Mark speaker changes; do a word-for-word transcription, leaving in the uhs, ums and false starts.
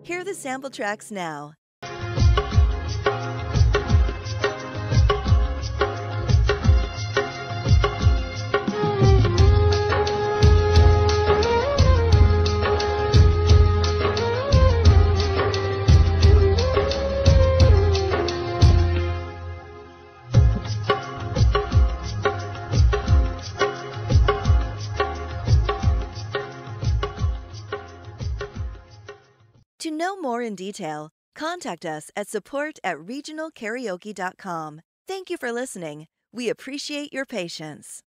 Speaker 1: Hear the sample tracks now. To know more in detail, contact us at support at regional karaoke dot com. Thank you for listening. We appreciate your patience.